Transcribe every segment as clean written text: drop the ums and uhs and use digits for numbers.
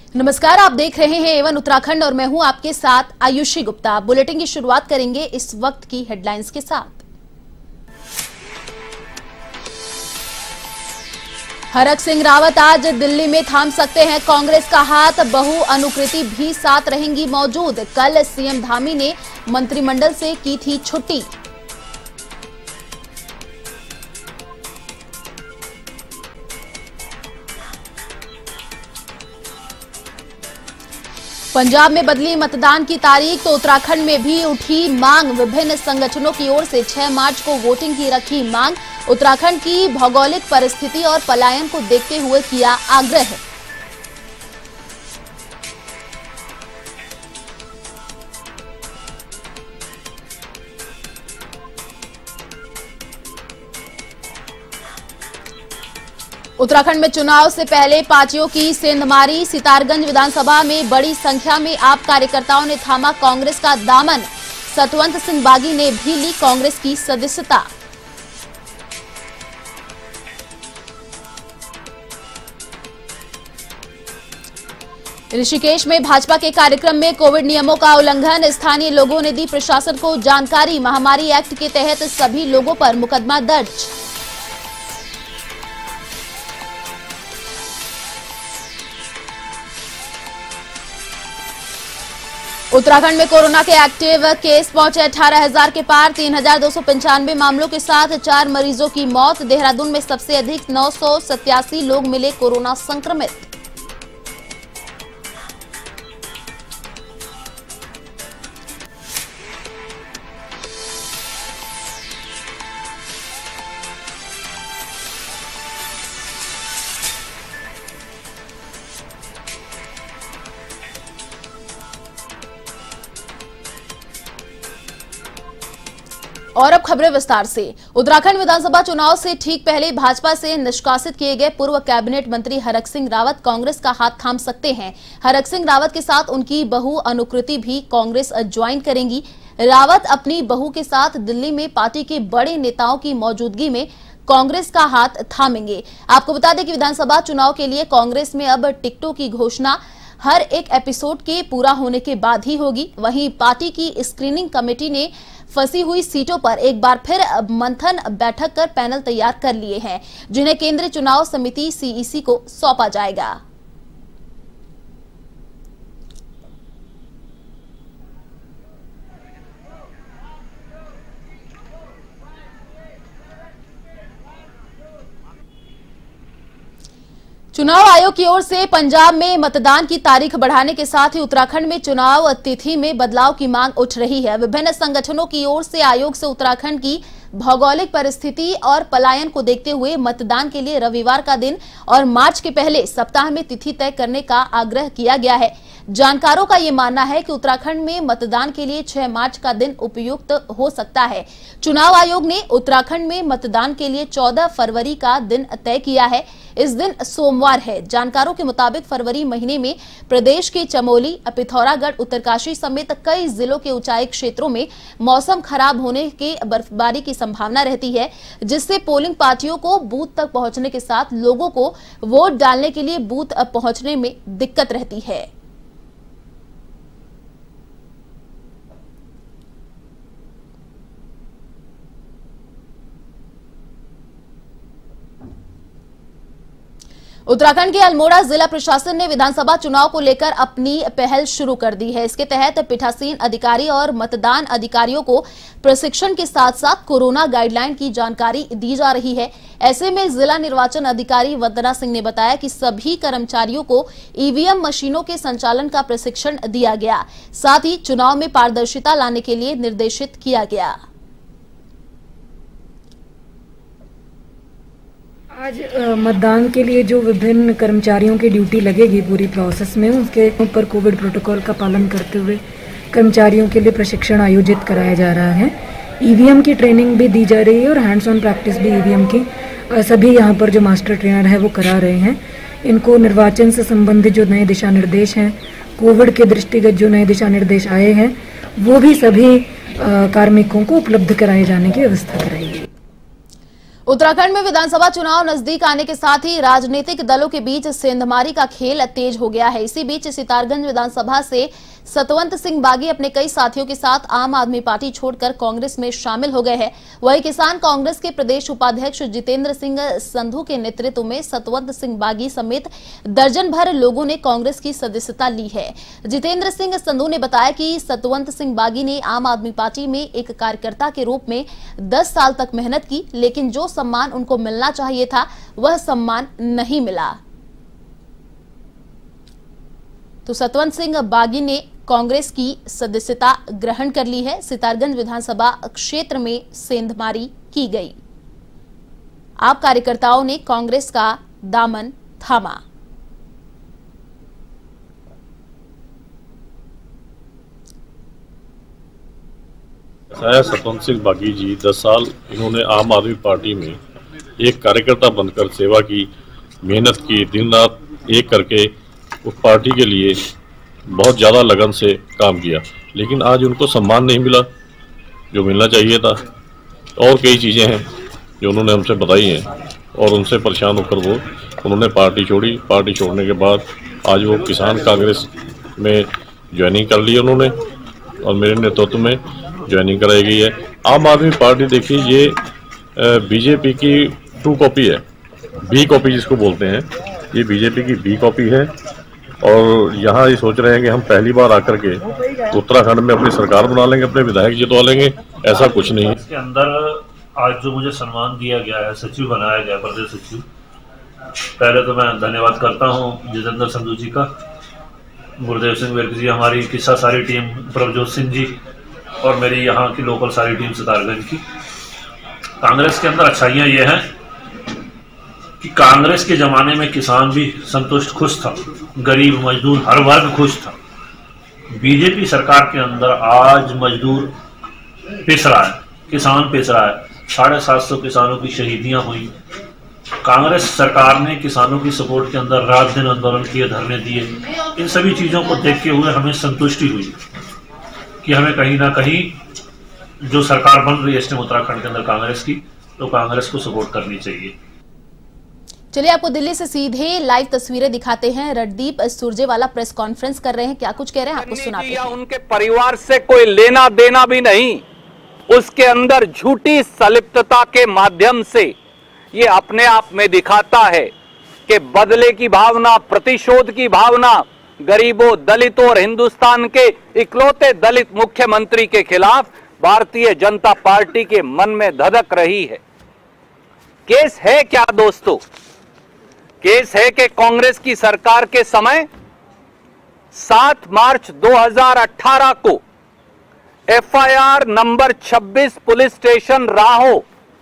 नमस्कार, आप देख रहे हैं एवन उत्तराखंड और मैं हूं आपके साथ आयुषी गुप्ता। बुलेटिन की शुरुआत करेंगे इस वक्त की हेडलाइंस के साथ। हरक सिंह रावत आज दिल्ली में थाम सकते हैं कांग्रेस का हाथ, बहु अनुकृति भी साथ रहेंगी मौजूद। कल सीएम धामी ने मंत्रिमंडल से की थी छुट्टी। पंजाब में बदली मतदान की तारीख तो उत्तराखंड में भी उठी मांग। विभिन्न संगठनों की ओर से 6 मार्च को वोटिंग की रखी मांग। उत्तराखंड की भौगोलिक परिस्थिति और पलायन को देखते हुए किया आग्रह। उत्तराखंड में चुनाव से पहले पार्टियों की सेंधमारी। सितारगंज विधानसभा में बड़ी संख्या में आप कार्यकर्ताओं ने थामा कांग्रेस का दामन। सतवंत सिंह बागी ने भी ली कांग्रेस की सदस्यता। ऋषिकेश में भाजपा के कार्यक्रम में कोविड नियमों का उल्लंघन। स्थानीय लोगों ने दी प्रशासन को जानकारी। महामारी एक्ट के तहत सभी लोगों पर मुकदमा दर्ज। उत्तराखंड में कोरोना के एक्टिव केस पहुंचे 18,000 के पार। 3,295 मामलों के साथ 4 मरीजों की मौत। देहरादून में सबसे अधिक 987 लोग मिले कोरोना संक्रमित। और अब खबरें विस्तार से। उत्तराखंड विधानसभा चुनाव से ठीक पहले भाजपा से निष्कासित किए गए पूर्व कैबिनेट मंत्री हरक सिंह रावत कांग्रेस का हाथ थाम सकते हैं। हरक सिंह रावत के साथ उनकी बहू अनुकृति भी कांग्रेस ज्वाइन करेंगी। रावत अपनी बहू के साथ दिल्ली में पार्टी के बड़े नेताओं की मौजूदगी में कांग्रेस का हाथ थामेंगे। आपको बता दें कि विधानसभा चुनाव के लिए कांग्रेस में अब टिकटों की घोषणा हर एक एपिसोड के पूरा होने के बाद ही होगी। वहीं पार्टी की स्क्रीनिंग कमेटी ने फंसी हुई सीटों पर एक बार फिर मंथन बैठक कर पैनल तैयार कर लिए हैं, जिन्हें केंद्रीय चुनाव समिति सीईसी को सौंपा जाएगा। चुनाव आयोग की ओर से पंजाब में मतदान की तारीख बढ़ाने के साथ ही उत्तराखंड में चुनाव तिथि में बदलाव की मांग उठ रही है। विभिन्न संगठनों की ओर से आयोग से उत्तराखंड की भौगोलिक परिस्थिति और पलायन को देखते हुए मतदान के लिए रविवार का दिन और मार्च के पहले सप्ताह में तिथि तय करने का आग्रह किया गया है। जानकारों का ये मानना है कि उत्तराखंड में मतदान के लिए 6 मार्च का दिन उपयुक्त हो सकता है। चुनाव आयोग ने उत्तराखंड में मतदान के लिए 14 फरवरी का दिन तय किया है। इस दिन सोमवार है। जानकारों के मुताबिक फरवरी महीने में प्रदेश के चमोली, पिथौरागढ़, उत्तरकाशी समेत कई जिलों के ऊंचाई क्षेत्रों में मौसम खराब होने के बर्फबारी की संभावना रहती है, जिससे पोलिंग पार्टियों को बूथ तक पहुंचने के साथ लोगों को वोट डालने के लिए बूथ पहुंचने में दिक्कत रहती है। उत्तराखंड के अल्मोड़ा जिला प्रशासन ने विधानसभा चुनाव को लेकर अपनी पहल शुरू कर दी है। इसके तहत पीठासीन अधिकारी और मतदान अधिकारियों को प्रशिक्षण के साथ साथ कोरोना गाइडलाइन की जानकारी दी जा रही है। ऐसे में जिला निर्वाचन अधिकारी वंदना सिंह ने बताया कि सभी कर्मचारियों को ईवीएम मशीनों के संचालन का प्रशिक्षण दिया गया, साथ ही चुनाव में पारदर्शिता लाने के लिए निर्देशित किया गया। आज मतदान के लिए जो विभिन्न कर्मचारियों की ड्यूटी लगेगी पूरी प्रोसेस में, उसके ऊपर कोविड प्रोटोकॉल का पालन करते हुए कर्मचारियों के लिए प्रशिक्षण आयोजित कराया जा रहा है। ईवीएम की ट्रेनिंग भी दी जा रही है और हैंड्स ऑन प्रैक्टिस भी ईवीएम की सभी यहाँ पर जो मास्टर ट्रेनर है वो करा रहे हैं। इनको निर्वाचन से संबंधित जो नए दिशा निर्देश हैं, कोविड के दृष्टिगत जो नए दिशा निर्देश आए हैं, वो भी सभी कार्मिकों को उपलब्ध कराए जाने की व्यवस्था कराई गई। उत्तराखंड में विधानसभा चुनाव नजदीक आने के साथ ही राजनीतिक दलों के बीच सेंधमारी का खेल तेज हो गया है। इसी बीच सितारगंज विधानसभा से सतवंत सिंह बागी अपने कई साथियों के साथ आम आदमी पार्टी छोड़कर कांग्रेस में शामिल हो गए हैं। वहीं किसान कांग्रेस के प्रदेश उपाध्यक्ष जितेंद्र सिंह संधू के नेतृत्व में सतवंत सिंह बागी समेत दर्जन भर लोगों ने कांग्रेस की सदस्यता ली है। जितेंद्र सिंह संधू ने बताया कि सतवंत सिंह बागी ने आम आदमी पार्टी में एक कार्यकर्ता के रूप में 10 साल तक मेहनत की, लेकिन जो सम्मान उनको मिलना चाहिए था वह सम्मान नहीं मिला। तो सतवंत सिंह बागी ने कांग्रेस की सदस्यता ग्रहण कर ली है। सितारगंज विधानसभा क्षेत्र में सेंधमारी की गई। आप कार्यकर्ताओं ने कांग्रेस का दामन थामा। सतवंत सिंह बागी जी 10 साल इन्होंने आम आदमी पार्टी में एक कार्यकर्ता बनकर सेवा की, मेहनत की, दिन रात एक करके उस पार्टी के लिए बहुत ज़्यादा लगन से काम किया, लेकिन आज उनको सम्मान नहीं मिला जो मिलना चाहिए था। और कई चीज़ें हैं जो उन्होंने हमसे बताई हैं और उनसे परेशान होकर उन्होंने पार्टी छोड़ी। पार्टी छोड़ने के बाद आज वो किसान कांग्रेस में ज्वाइनिंग कर ली उन्होंने और मेरे नेतृत्व में ज्वाइनिंग कराई गई है। आम आदमी पार्टी देखिए ये बीजेपी की 2 कॉपी है, बी कॉपी जिसको बोलते हैं, ये बीजेपी की बी कॉपी है। और यहाँ ये सोच रहे हैं कि हम पहली बार आकर के उत्तराखंड में अपनी सरकार बना लेंगे, अपने विधायक जितवा लेंगे, ऐसा कुछ नहीं है। इसके अंदर आज जो मुझे सम्मान दिया गया है, सचिव बनाया गया, प्रदेश सचिव, पहले तो मैं धन्यवाद करता हूँ जितेंद्र संधू जी का, गुरुदेव सिंह विर्क जी, हमारी किस्सा सारी टीम, प्रभजोत सिंह जी और मेरी यहाँ की लोकल सारी टीम सितारगंज की। कांग्रेस के अंदर अच्छाइयाँ ये हैं कि कांग्रेस के जमाने में किसान भी संतुष्ट, खुश था, गरीब मजदूर हर वर्ग खुश था। बीजेपी सरकार के अंदर आज मजदूर पिस रहा है, किसान पिस रहा है, 750 किसानों की शहीदियां हुई। कांग्रेस सरकार ने किसानों की सपोर्ट के अंदर रात दिन आंदोलन किए, धरने दिए। इन सभी चीजों को देखते हुए हमें संतुष्टि हुई कि हमें कहीं ना कहीं जो सरकार बन रही है इस टाइम उत्तराखंड के अंदर कांग्रेस की, तो कांग्रेस को सपोर्ट करनी चाहिए। चलिए आपको दिल्ली से सीधे लाइव तस्वीरें दिखाते हैं। रणदीप सुरजेवाला प्रेस कॉन्फ्रेंस कर रहे हैं, क्या कुछ कह रहे हैं आपको सुनाते हैं। उनके परिवार से कोई लेना देना भी नहीं, उसके अंदर झूठी संलिप्तता के माध्यम से ये अपने आप में दिखाता है कि बदले की भावना, प्रतिशोध की भावना गरीबों, दलितों और हिंदुस्तान के इकलौते दलित मुख्यमंत्री के खिलाफ भारतीय जनता पार्टी के मन में धधक रही है। केस है क्या दोस्तों? केस है कि कांग्रेस की सरकार के समय 7 मार्च 2018 को एफआईआर नंबर 26 पुलिस स्टेशन राहो,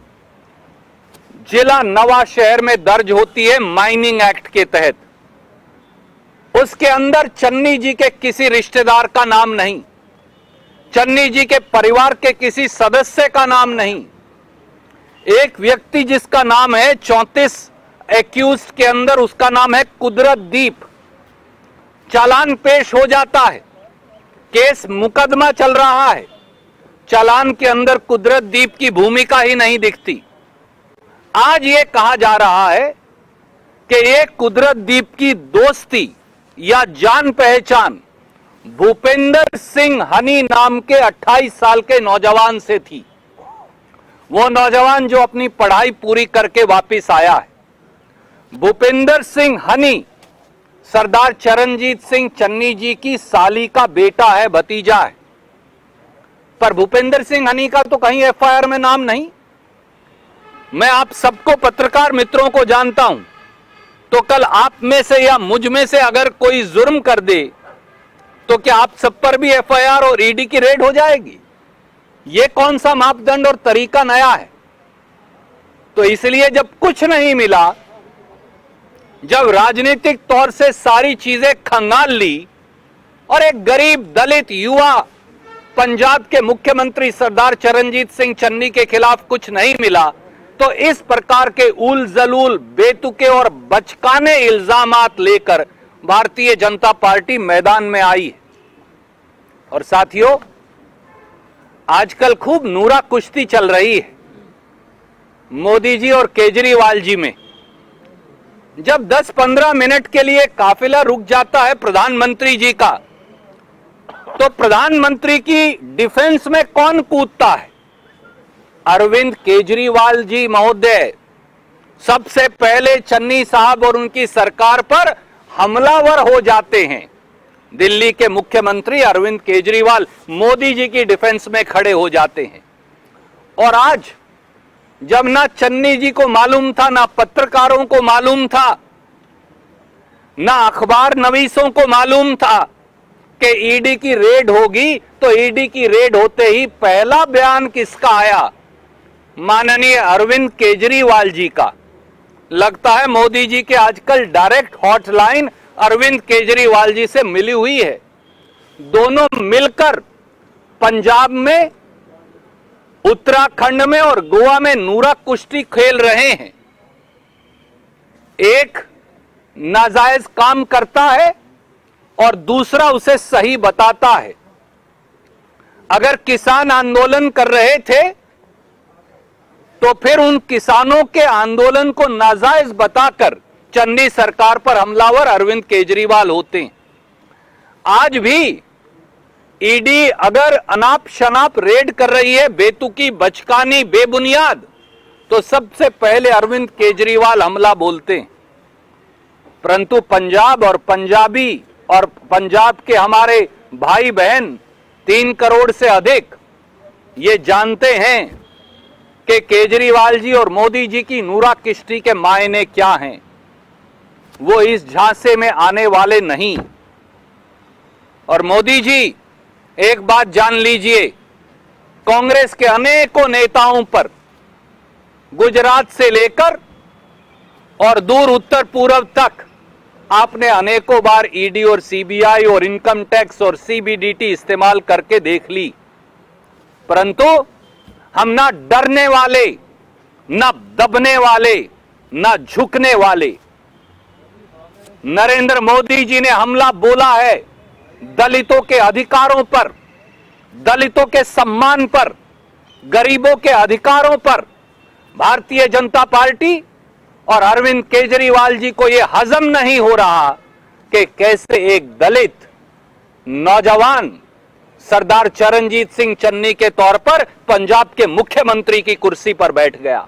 जिला नवा शहर में दर्ज होती है माइनिंग एक्ट के तहत। उसके अंदर चन्नी जी के किसी रिश्तेदार का नाम नहीं, चन्नी जी के परिवार के किसी सदस्य का नाम नहीं। एक व्यक्ति जिसका नाम है 34 एक्यूज्ड के अंदर, उसका नाम है कुदरतदीप। चालान पेश हो जाता है, केस मुकदमा चल रहा है, चालान के अंदर कुदरतदीप की भूमिका ही नहीं दिखती। आज ये कहा जा रहा है कि ये कुदरतदीप की दोस्ती या जान पहचान भूपेंद्र सिंह हनी नाम के 28 साल के नौजवान से थी। वो नौजवान जो अपनी पढ़ाई पूरी करके वापस आया है। भूपेंद्र सिंह हनी सरदार चरणजीत सिंह चन्नी जी की साली का बेटा है, भतीजा है। पर भूपेंद्र सिंह हनी का तो कहीं एफआईआर में नाम नहीं। मैं आप सबको, पत्रकार मित्रों को जानता हूं, तो कल आप में से या मुझ में से अगर कोई जुर्म कर दे तो क्या आप सब पर भी एफआईआर और ईडी की रेड हो जाएगी? ये कौन सा मापदंड और तरीका नया है? तो इसलिए जब कुछ नहीं मिला, जब राजनीतिक तौर से सारी चीजें खंगाल ली और एक गरीब दलित युवा पंजाब के मुख्यमंत्री सरदार चरणजीत सिंह चन्नी के खिलाफ कुछ नहीं मिला, तो इस प्रकार के उल जलूल, बेतुके और बचकाने इल्जामात लेकर भारतीय जनता पार्टी मैदान में आई है। और साथियों, आजकल खूब नूरा कुश्ती चल रही है। मोदी जी और केजरीवाल जी में। जब 10-15 मिनट के लिए काफिला रुक जाता है प्रधानमंत्री जी का, तो प्रधानमंत्री की डिफेंस में कौन कूदता है? अरविंद केजरीवाल जी महोदय सबसे पहले चन्नी साहब और उनकी सरकार पर हमलावर हो जाते हैं। दिल्ली के मुख्यमंत्री अरविंद केजरीवाल मोदी जी की डिफेंस में खड़े हो जाते हैं। और आज जब ना चन्नी जी को मालूम था, ना पत्रकारों को मालूम था, ना अखबार नवीसों को मालूम था कि ईडी की रेड होगी, तो ईडी की रेड होते ही पहला बयान किसका आया? माननीय अरविंद केजरीवाल जी का। लगता है मोदी जी के आजकल डायरेक्ट हॉटलाइन अरविंद केजरीवाल जी से मिली हुई है। दोनों मिलकर पंजाब में, उत्तराखंड में और गोवा में नूरा कुश्ती खेल रहे हैं। एक नाजायज काम करता है और दूसरा उसे सही बताता है। अगर किसान आंदोलन कर रहे थे तो फिर उन किसानों के आंदोलन को नाजायज बताकर चन्नी सरकार पर हमलावर अरविंद केजरीवाल होते हैं। आज भी ईडी अगर अनाप शनाप रेड कर रही है, बेतुकी, बचकानी, बेबुनियाद, तो सबसे पहले अरविंद केजरीवाल हमला बोलते हैं। परंतु पंजाब और पंजाबी और पंजाब के हमारे भाई बहन 3 करोड़ से अधिक ये जानते हैं कि केजरीवाल जी और मोदी जी की नूरा किश्ती के मायने क्या हैं। वो इस झांसे में आने वाले नहीं। और मोदी जी, एक बात जान लीजिए, कांग्रेस के अनेकों नेताओं पर गुजरात से लेकर और दूर उत्तर पूर्व तक आपने अनेकों बार ईडी और सीबीआई और इनकम टैक्स और सीबीडीटी इस्तेमाल करके देख ली, परंतु हम ना डरने वाले, ना दबने वाले, ना झुकने वाले। नरेंद्र मोदी जी ने हमला बोला है दलितों के अधिकारों पर, दलितों के सम्मान पर, गरीबों के अधिकारों पर। भारतीय जनता पार्टी और अरविंद केजरीवाल जी को यह हजम नहीं हो रहा कि कैसे एक दलित नौजवान सरदार चरणजीत सिंह चन्नी के तौर पर पंजाब के मुख्यमंत्री की कुर्सी पर बैठ गया।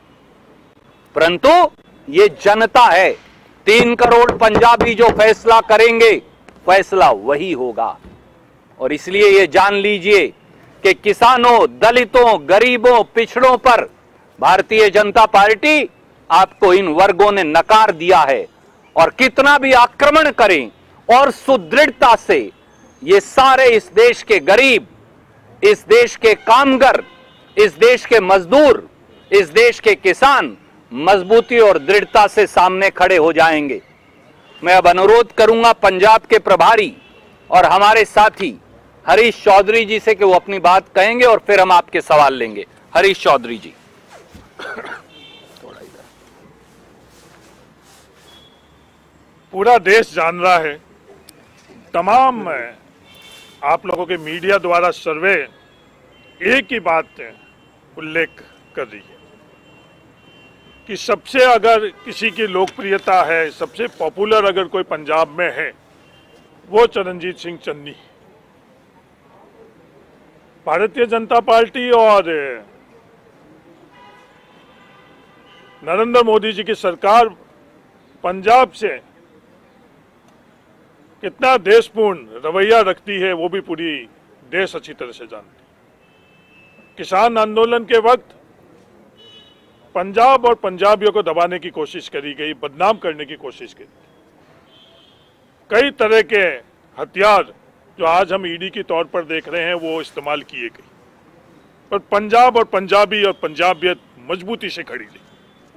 परंतु ये जनता है, 3 करोड़ पंजाबी जो फैसला करेंगे, फैसला वही होगा। और इसलिए ये जान लीजिए कि किसानों, दलितों, गरीबों, पिछड़ों पर भारतीय जनता पार्टी, आपको इन वर्गों ने नकार दिया है। और कितना भी आक्रमण करें और सुदृढ़ता से ये सारे इस देश के गरीब, इस देश के कामगर, इस देश के मजदूर, इस देश के किसान मजबूती और दृढ़ता से सामने खड़े हो जाएंगे। मैं अब अनुरोध करूंगा पंजाब के प्रभारी और हमारे साथी हरीश चौधरी जी से कि वो अपनी बात कहेंगे और फिर हम आपके सवाल लेंगे। हरीश चौधरी जी। पूरा देश जान रहा है, तमाम आप लोगों के मीडिया द्वारा सर्वे एक ही बात उल्लेख कर रही है कि सबसे अगर किसी की लोकप्रियता है, सबसे पॉपुलर अगर कोई पंजाब में है, वो चरणजीत सिंह चन्नी। भारतीय जनता पार्टी और नरेंद्र मोदी जी की सरकार पंजाब से कितना देशपूर्ण रवैया रखती है, वो भी पूरी देश अच्छी तरह से जानती है। किसान आंदोलन के वक्त पंजाब और पंजाबियों को दबाने की कोशिश करी गई, बदनाम करने की कोशिश की। कई तरह के हथियार जो आज हम ईडी के तौर पर देख रहे हैं, वो इस्तेमाल किए गए, पर पंजाब और पंजाबी और पंजाबियत मजबूती से खड़ी रही।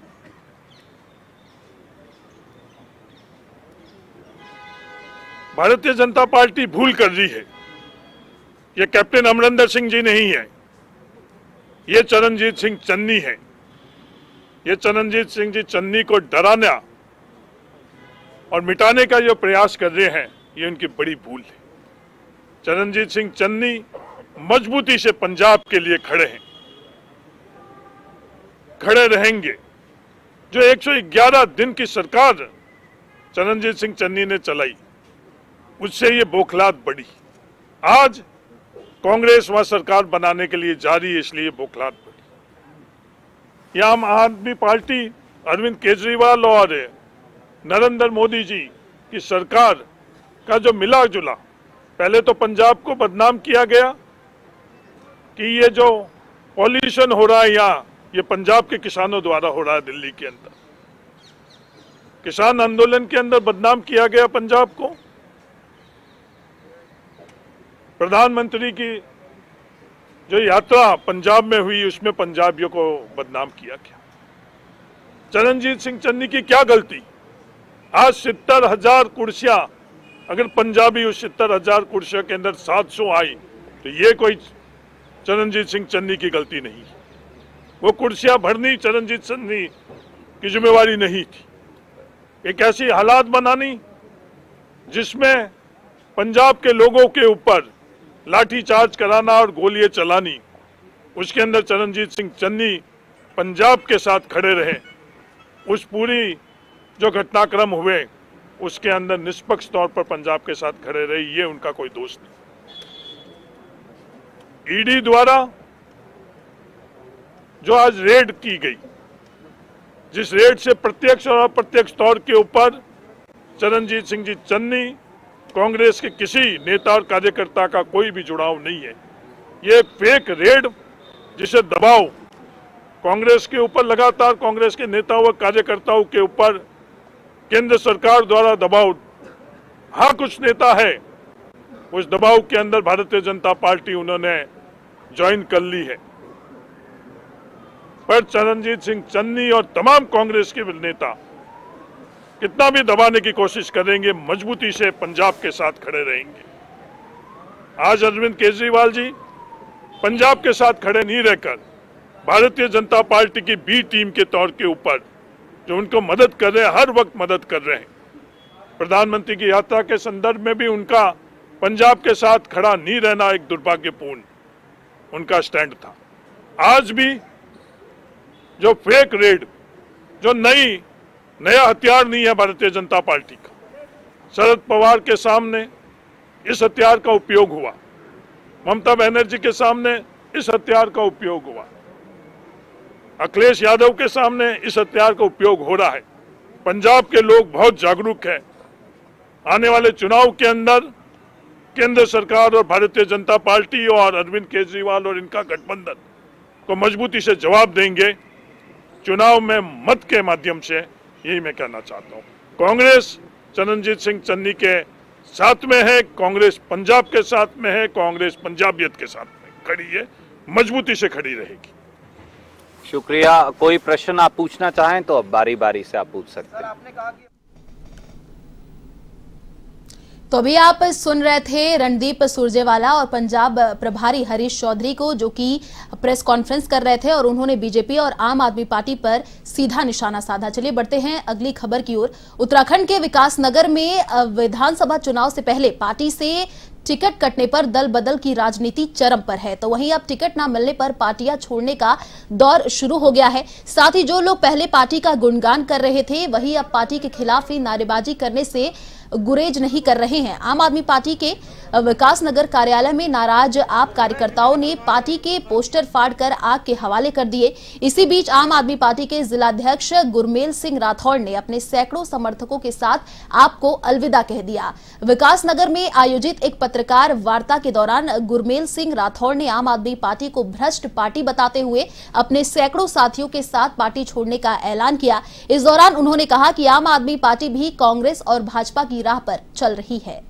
भारतीय जनता पार्टी भूल कर रही है। ये कैप्टन अमरिंदर सिंह जी नहीं है, ये चरणजीत सिंह चन्नी है। ये चरणजीत सिंह जी चन्नी को डराना और मिटाने का जो प्रयास कर रहे हैं, ये उनकी बड़ी भूल है। चरणजीत सिंह चन्नी मजबूती से पंजाब के लिए खड़े हैं। खड़े रहेंगे। जो 111 दिन की सरकार चरणजीत सिंह चन्नी ने चलाई, उससे ये बौखलाहट बढ़ी। आज कांग्रेस वहां सरकार बनाने के लिए जा रही है, इसलिए बौखलाहट बढ़ी। यह आम आदमी पार्टी अरविंद केजरीवाल और नरेंद्र मोदी जी की सरकार का जो मिला जुला, पहले तो पंजाब को बदनाम किया गया कि ये जो पॉल्यूशन हो रहा है यहाँ, ये पंजाब के किसानों द्वारा हो रहा है। दिल्ली के अंदर किसान आंदोलन के अंदर बदनाम किया गया पंजाब को। प्रधानमंत्री की जो यात्रा पंजाब में हुई, उसमें पंजाबियों को बदनाम किया गया। चरणजीत सिंह चन्नी की क्या गलती? आज 70,000 कुर्सियां, अगर पंजाबी उस 70,000 कुर्सियों के अंदर 700 आई, तो ये कोई चरणजीत सिंह चन्नी की गलती नहीं। वो कुर्सियां भरनी चरणजीत चन्नी की जिम्मेवारी नहीं थी। एक ऐसी हालात बनानी जिसमें पंजाब के लोगों के ऊपर लाठीचार्ज कराना और गोलियां चलानी, उसके अंदर चरणजीत सिंह चन्नी पंजाब के साथ खड़े रहे। उस पूरी जो घटनाक्रम हुए, उसके अंदर निष्पक्ष तौर पर पंजाब के साथ खड़े रहे, ये उनका कोई दोष नहीं। ईडी द्वारा जो आज रेड की गई, जिस रेड से प्रत्यक्ष और अप्रत्यक्ष तौर के ऊपर चरणजीत सिंह जी चन्नी, कांग्रेस के किसी नेता और कार्यकर्ता का कोई भी जुड़ाव नहीं है। ये फेक रेड, जिसे दबाव कांग्रेस के ऊपर, लगातार कांग्रेस के नेताओं व कार्यकर्ताओं के ऊपर केंद्र सरकार द्वारा दबाव, हाँ कुछ नेता है, उस दबाव के अंदर भारतीय जनता पार्टी उन्होंने ज्वाइन कर ली है। पर चरणजीत सिंह चन्नी और तमाम कांग्रेस के नेता कितना भी दबाने की कोशिश करेंगे, मजबूती से पंजाब के साथ खड़े रहेंगे। आज अरविंद केजरीवाल जी पंजाब के साथ खड़े नहीं रहकर भारतीय जनता पार्टी की बी टीम के तौर के ऊपर जो उनको मदद कर रहे हैं, हर वक्त मदद कर रहे हैं। प्रधानमंत्री की यात्रा के संदर्भ में भी उनका पंजाब के साथ खड़ा नहीं रहना एक दुर्भाग्यपूर्ण उनका स्टैंड था। आज भी जो फेक रेड, जो नया हथियार नहीं है भारतीय जनता पार्टी का, शरद पवार के सामने इस हथियार का उपयोग हुआ, ममता बनर्जी के सामने इस हथियार का उपयोग हुआ, अखिलेश यादव के सामने इस हथियार का उपयोग हो रहा है। पंजाब के लोग बहुत जागरूक हैं। आने वाले चुनाव के अंदर केंद्र सरकार और भारतीय जनता पार्टी और अरविंद केजरीवाल और इनका गठबंधन को मजबूती से जवाब देंगे, चुनाव में मत के माध्यम से। यही मैं कहना चाहता हूँ। कांग्रेस चरणजीत सिंह चन्नी के साथ में है, कांग्रेस पंजाब के साथ में है, कांग्रेस पंजाबियत के साथ में खड़ी है, मजबूती से खड़ी रहेगी। शुक्रिया। कोई प्रश्न आप पूछना चाहें तो अब बारी बारी से आप पूछ सकते हैं। तो अभी आप सुन रहे थे रणदीप सुरजेवाला और पंजाब प्रभारी हरीश चौधरी को, जो कि प्रेस कॉन्फ्रेंस कर रहे थे और उन्होंने बीजेपी और आम आदमी पार्टी पर सीधा निशाना साधा। चलिए बढ़ते हैं अगली खबर की ओर। उत्तराखंड के विकासनगर में विधानसभा चुनाव से पहले पार्टी से टिकट कटने पर दल बदल की राजनीति चरम पर है, तो वहीं अब टिकट ना मिलने पर पार्टियां छोड़ने का दौर शुरू हो गया है। साथ ही जो लोग पहले पार्टी का गुणगान कर रहे थे, वही अब पार्टी के खिलाफ ही नारेबाजी करने से गुरेज नहीं कर रहे हैं। आम आदमी पार्टी के विकासनगर कार्यालय में नाराज आप कार्यकर्ताओं ने पार्टी के पोस्टर फाड़कर आग के हवाले कर दिए। इसी बीच आम आदमी पार्टी के जिलाध्यक्ष गुरमेल सिंह राठौड़ ने अपने सैकड़ों समर्थकों के साथ आपको अलविदा कह दिया। विकासनगर में आयोजित एक पत्रकार वार्ता के दौरान गुरमेल सिंह राठौड़ ने आम आदमी पार्टी को भ्रष्ट पार्टी बताते हुए अपने सैकड़ों साथियों के साथ पार्टी छोड़ने का ऐलान किया। इस दौरान उन्होंने कहा कि आम आदमी पार्टी भी कांग्रेस और भाजपा की राह पर चल रही है।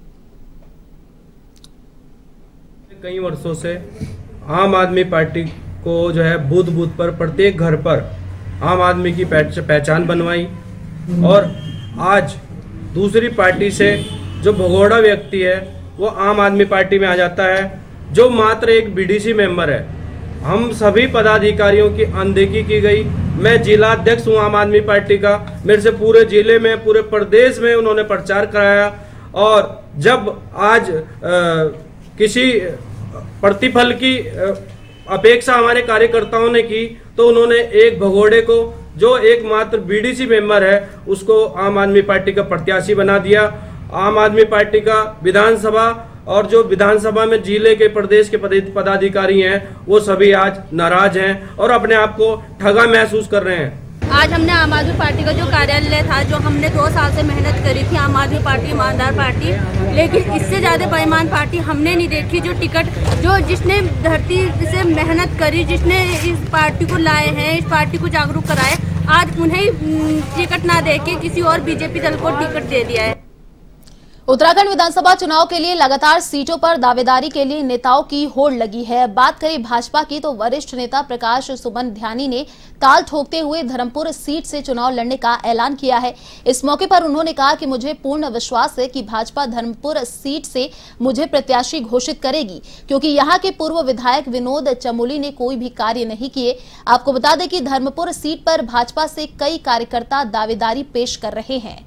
कई वर्षों से आम आदमी पार्टी को जो है बूथ बूथ पर, प्रत्येक घर पर आम आदमी की पहचान बनवाई और आज दूसरी पार्टी से जो भगोड़ा व्यक्ति है वो आम आदमी पार्टी में आ जाता है, जो मात्र एक बीडीसी मेंबर है। हम सभी पदाधिकारियों की अनदेखी की गई। मैं जिला अध्यक्ष हूँ आम आदमी पार्टी का, मेरे से पूरे जिले में, पूरे प्रदेश में उन्होंने प्रचार कराया और जब आज किसी प्रतिफल की अपेक्षा हमारे कार्यकर्ताओं ने की तो उन्होंने एक भगोड़े को, जो एकमात्र बीडीसी मेंबर है, उसको आम आदमी पार्टी का प्रत्याशी बना दिया। आम आदमी पार्टी का विधानसभा और जो विधानसभा में जिले के प्रदेश के पदाधिकारी हैं वो सभी आज नाराज हैं और अपने आप को ठगा महसूस कर रहे हैं। आज हमने आम आदमी पार्टी का जो कार्यालय था, जो हमने 2 साल से मेहनत करी थी, आम आदमी पार्टी ईमानदार पार्टी, लेकिन इससे ज़्यादा बेईमान पार्टी हमने नहीं देखी। जो टिकट, जो जिसने धरती से मेहनत करी, जिसने इस पार्टी को लाए हैं, इस पार्टी को जागरूक कराए, आज उन्हें टिकट ना दे के किसी और बीजेपी दल को टिकट दे दिया है। उत्तराखंड विधानसभा चुनाव के लिए लगातार सीटों पर दावेदारी के लिए नेताओं की होड़ लगी है। बात करें भाजपा की तो वरिष्ठ नेता प्रकाश सुमन ध्यानी ने ताल ठोकते हुए धर्मपुर सीट से चुनाव लड़ने का ऐलान किया है। इस मौके पर उन्होंने कहा कि मुझे पूर्ण विश्वास है कि भाजपा धर्मपुर सीट से मुझे प्रत्याशी घोषित करेगी, क्योंकि यहां के पूर्व विधायक विनोद चमोली ने कोई भी कार्य नहीं किए। आपको बता दें कि धर्मपुर सीट पर भाजपा से कई कार्यकर्ता दावेदारी पेश कर रहे हैं।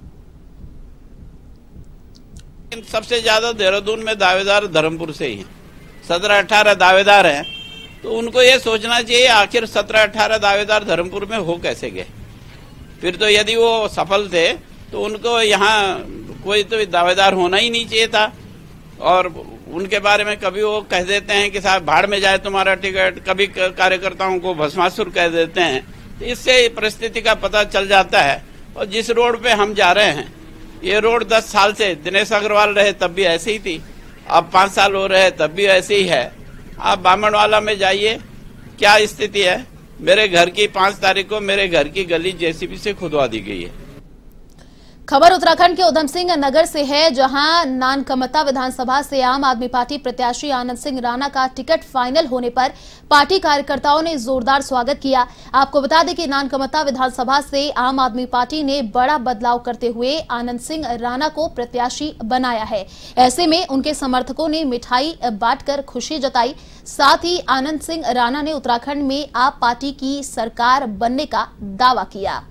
सबसे ज्यादा देहरादून में दावेदार धर्मपुर से ही हैं। 17-18 दावेदार हैं, तो उनको ये सोचना चाहिए आखिर 17-18 दावेदार धर्मपुर में हो कैसे गए। फिर तो यदि वो सफल थे तो उनको यहाँ कोई तो दावेदार होना ही नहीं चाहिए था। और उनके बारे में कभी वो कह देते हैं कि साहब भाड़ में जाए तुम्हारा टिकट, कभी कार्यकर्ताओं को भस्मासुर कह देते हैं। तो इससे परिस्थिति का पता चल जाता है। और जिस रोड पे हम जा रहे हैं, ये रोड 10 साल से दिनेश अग्रवाल रहे तब भी ऐसी ही थी, अब 5 साल हो रहे हैं तब भी ऐसे ही है। आप बामणवाला में जाइए, क्या स्थिति है। मेरे घर की 5 तारीख को मेरे घर की गली जेसीबी से खुदवा दी गई है। खबर उत्तराखंड के उधम सिंह नगर से है, जहां नानकमता विधानसभा से आम आदमी पार्टी प्रत्याशी आनंद सिंह राणा का टिकट फाइनल होने पर पार्टी कार्यकर्ताओं ने जोरदार स्वागत किया। आपको बता दें कि नानकमता विधानसभा से आम आदमी पार्टी ने बड़ा बदलाव करते हुए आनंद सिंह राणा को प्रत्याशी बनाया है। ऐसे में उनके समर्थकों ने मिठाई बांटकर खुशी जताई। साथ ही आनंद सिंह राणा ने उत्तराखंड में आप पार्टी की सरकार बनने का दावा किया।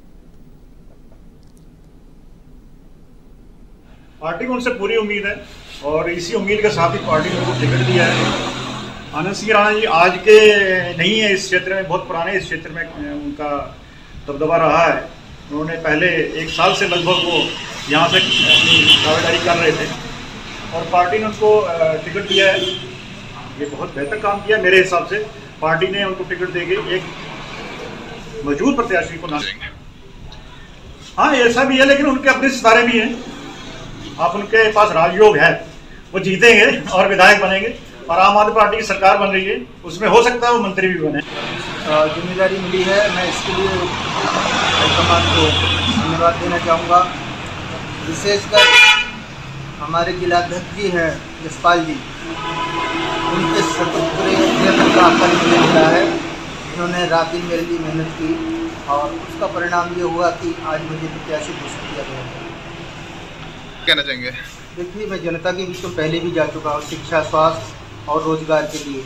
पार्टी को उनसे पूरी उम्मीद है और इसी उम्मीद के साथ ही पार्टी ने उनको टिकट दिया है। आनंद सिंह राणा जी आज के नहीं है इस क्षेत्र में, बहुत पुराने इस क्षेत्र में उनका दबदबा रहा है। उन्होंने पहले 1 साल से लगभग वो यहाँ से अपनी दावेदारी कर रहे थे और पार्टी ने उनको टिकट दिया है। ये बहुत बेहतर काम किया मेरे हिसाब से। पार्टी ने उनको टिकट देके एक मौजूद प्रत्याशी को ना, हाँ ऐसा भी है, लेकिन उनके अपने सितारे भी हैं। आप उनके पास राजयोग है, वो जीतेंगे और विधायक बनेंगे और आम आदमी पार्टी की सरकार बन रही है, उसमें हो सकता है वो मंत्री भी बने। जिम्मेदारी मिली है, मैं इसके लिए हाईकमान को धन्यवाद देना चाहूँगा। विशेषकर हमारे जिलाध्यक्ष जी हैं जसपाल जी, उनके सतत प्रयत्न का फल मुझे मिला है। इन्होंने रात दिन मेरे लिए मेहनत की और उसका परिणाम ये हुआ कि आज मुझे प्रत्याशी घोषित किया गया है। कहना चाहेंगे? देखिए, मैं जनता के बीच में पहले भी जा चुका हूँ शिक्षा, स्वास्थ्य और रोजगार के लिए।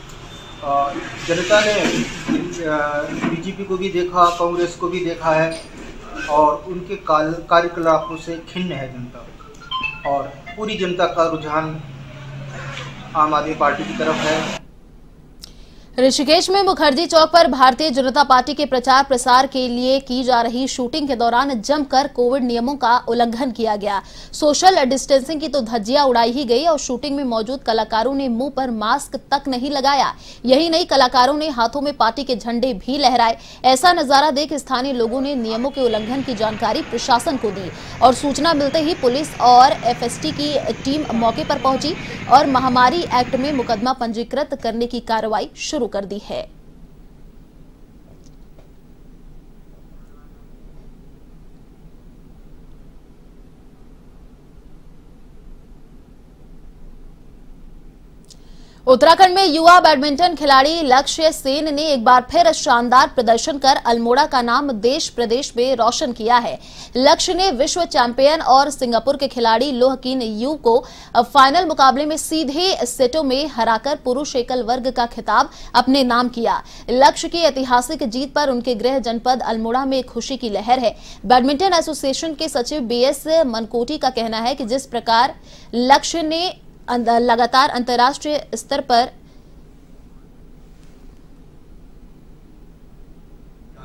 जनता ने बीजेपी को भी देखा, कांग्रेस को भी देखा है और उनके कार्यकलापों से खिन्न है जनता और पूरी जनता का रुझान आम आदमी पार्टी की तरफ है। ऋषिकेश में मुखर्जी चौक पर भारतीय जनता पार्टी के प्रचार प्रसार के लिए की जा रही शूटिंग के दौरान जमकर कोविड नियमों का उल्लंघन किया गया। सोशल डिस्टेंसिंग की तो धज्जियां उड़ाई ही गई और शूटिंग में मौजूद कलाकारों ने मुंह पर मास्क तक नहीं लगाया। यही नहीं, कलाकारों ने हाथों में पार्टी के झंडे भी लहराए। ऐसा नजारा देख स्थानीय लोगों ने नियमों के उल्लंघन की जानकारी प्रशासन को दी और सूचना मिलते ही पुलिस और एफएसटी की टीम मौके पर पहुंची और महामारी एक्ट में मुकदमा पंजीकृत करने की कार्रवाई शुरू कर दी है। उत्तराखंड में युवा बैडमिंटन खिलाड़ी लक्ष्य सेन ने एक बार फिर शानदार प्रदर्शन कर अल्मोड़ा का नाम देश प्रदेश में रोशन किया है। लक्ष्य ने विश्व चैंपियन और सिंगापुर के खिलाड़ी लोह किन यू को फाइनल मुकाबले में सीधे सेटों में हराकर पुरुष एकल वर्ग का खिताब अपने नाम किया। लक्ष्य की ऐतिहासिक जीत पर उनके गृह जनपद अल्मोड़ा में खुशी की लहर है। बैडमिंटन एसोसिएशन के सचिव बीएस मनकोटी का कहना है कि जिस प्रकार लक्ष्य ने लगातार अंतर्राष्ट्रीय स्तर पर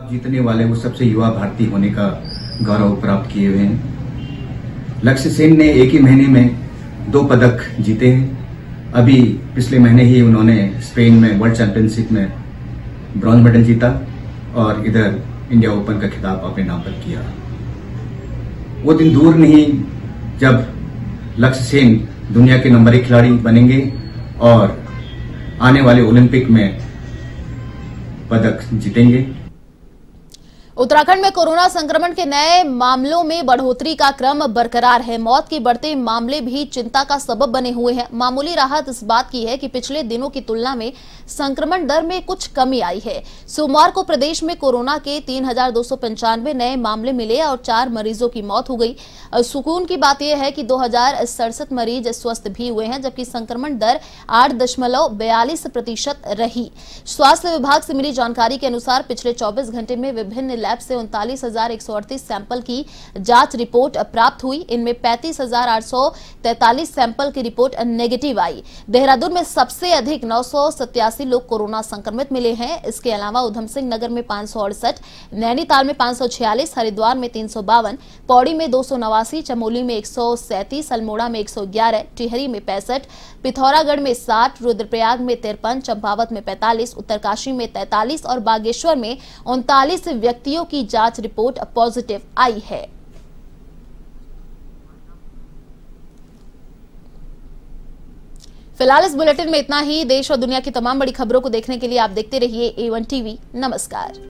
जीतने वाले वो सबसे युवा भारतीय होने का गौरव प्राप्त किए हुए हैं। लक्ष्य सेन ने एक ही महीने में 2 पदक जीते हैं। अभी पिछले महीने ही उन्होंने स्पेन में वर्ल्ड चैंपियनशिप में ब्रॉन्ज मेडल जीता और इधर इंडिया ओपन का खिताब अपने नाम पर किया। वो दिन दूर नहीं जब लक्ष्य सेन दुनिया के नंबर 1 खिलाड़ी बनेंगे और आने वाले ओलंपिक में पदक जीतेंगे। उत्तराखंड में कोरोना संक्रमण के नए मामलों में बढ़ोतरी का क्रम बरकरार है। मौत के बढ़ते मामले भी चिंता का सबब बने हुए हैं। मामूली राहत इस बात की है कि पिछले दिनों की तुलना में संक्रमण दर में कुछ कमी आई है। सोमवार को प्रदेश में कोरोना के 3,295 नए मामले मिले और 4 मरीजों की मौत हो गई। सुकून की बात यह है कि 2,067 मरीज स्वस्थ भी हुए हैं, जबकि संक्रमण दर 8.42% रही। स्वास्थ्य विभाग से मिली जानकारी के अनुसार पिछले 24 घंटे में विभिन्न लैब से 39,138 सैंपल की जांच रिपोर्ट प्राप्त हुई। इनमें 35,843 सैंपल की रिपोर्ट नेगेटिव आई। देहरादून में सबसे अधिक 987 लोग कोरोना संक्रमित मिले हैं। इसके अलावा उधम सिंह नगर में 568, नैनीताल में 546, हरिद्वार में 352, पौड़ी में 289, चमोली में 137, अल्मोड़ा में 111, टिहरी में 65, पिथौरागढ़ में 60, रुद्रप्रयाग में 53, चंपावत में 45, उत्तरकाशी में 43 और बागेश्वर में 39 व्यक्तियों की जांच रिपोर्ट पॉजिटिव आई है। फिलहाल इस बुलेटिन में इतना ही। देश और दुनिया की तमाम बड़ी खबरों को देखने के लिए आप देखते रहिए A1 टीवी। नमस्कार।